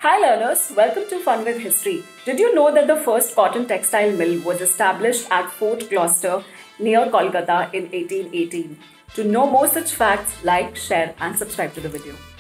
Hi learners, welcome to Fun with History. Did you know that the first cotton textile mill was established at Fort Gloucester near Kolkata in 1818? To know more such facts, like, share and subscribe to the video.